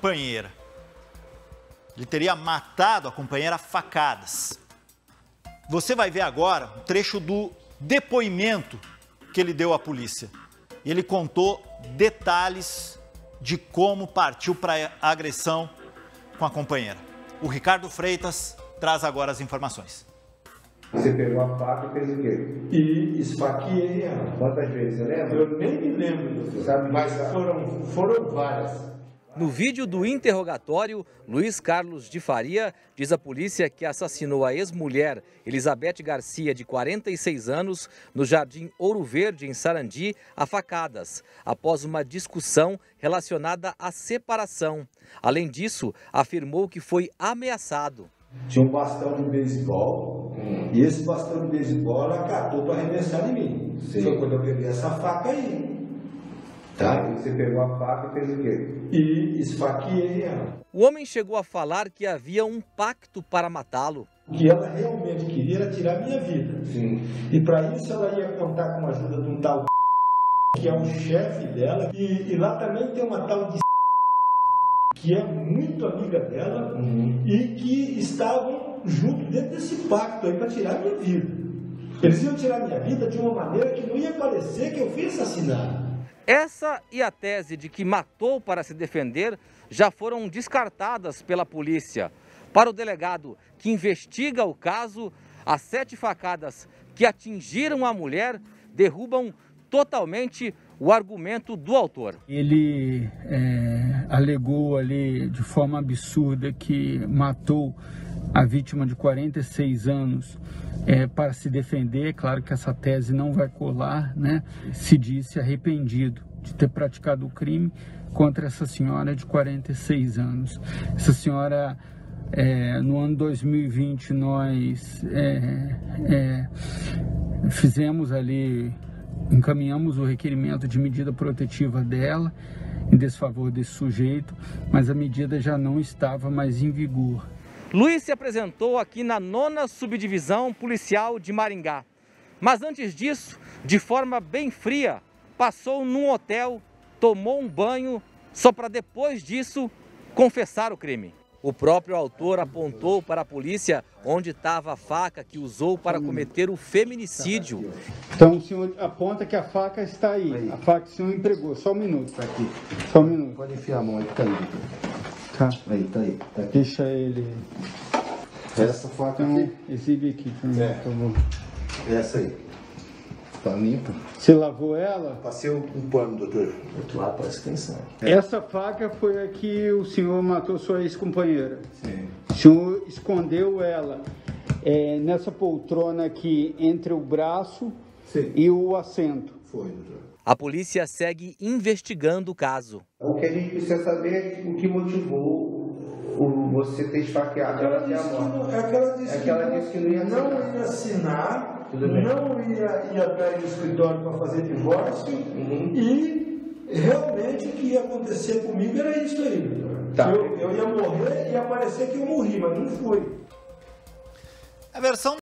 companheira. Ele teria matado a companheira a facadas. Você vai ver agora um trecho do depoimento que ele deu à polícia. Ele contou detalhes de como partiu para a agressão com a companheira. O Ricardo Freitas traz agora as informações. Você pegou a faca e fez o quê? E esfaqueei ela. Quantas vezes, você lembra? Eu nem me lembro, doutor. Sabe, mas foram várias. No vídeo do interrogatório, Luiz Carlos de Faria diz à polícia que assassinou a ex-mulher Elizabeth Garcia, de 46 anos, no Jardim Ouro Verde, em Sarandi, a facadas, após uma discussão relacionada à separação. Além disso, afirmou que foi ameaçado. Tinha um bastão de beisebol e esse bastão de beisebol ela catou para arremessar em mim. Sim. Foi quando eu peguei essa faca aí. Tá, e você pegou a faca e fez o quê? E esfaqueei ela. O homem chegou a falar que havia um pacto para matá-lo. O que ela realmente queria era tirar minha vida. Sim. E para isso ela ia contar com a ajuda de um tal que é um chefe dela. E lá também tem uma tal de que é muito amiga dela e que estavam junto dentro desse pacto aí para tirar minha vida. Eles iam tirar minha vida de uma maneira que não ia parecer que eu fui assassinado. Essa e a tese de que matou para se defender já foram descartadas pela polícia. Para o delegado que investiga o caso, as 7 facadas que atingiram a mulher derrubam totalmente o argumento do autor. Ele alegou ali de forma absurda que matou a vítima de 46 anos para se defender. Claro que essa tese não vai colar, né? Se disse arrependido de ter praticado o crime contra essa senhora de 46 anos. Essa senhora, no ano 2020, nós fizemos ali, encaminhamos o requerimento de medida protetiva dela em desfavor desse sujeito, mas a medida já não estava mais em vigor. Luiz se apresentou aqui na 9ª Subdivisão Policial de Maringá. Mas antes disso, de forma bem fria, passou num hotel, tomou um banho, só para depois disso confessar o crime. O próprio autor apontou para a polícia onde estava a faca que usou para cometer o feminicídio. Então o senhor aponta que a faca está aí. A faca que o senhor entregou. Só um minuto. Tá aqui. Só um minuto. Pode enfiar a mão aí, tá aí. Tá. Aí, tá aí. Tá aqui. Deixa ele. Essa faca Então, aqui. exibe aqui para mim, por favor. Essa aí. Tá limpa. Você lavou ela? Passei um pano, doutor. Outro lado parece que tem sangue. Essa faca foi a que o senhor matou sua ex-companheira. Sim. O senhor escondeu ela nessa poltrona aqui entre o braço Sim. e o assento. Foi, doutor. A polícia segue investigando o caso. O que a gente precisa saber é o que motivou você ter esfaqueado ela até a morte. É que ela disse que não ia assinar, não ia para o escritório para fazer divórcio e realmente o que ia acontecer comigo era isso aí. Tá. Eu ia morrer e ia parecer que eu morri, mas não foi. A versão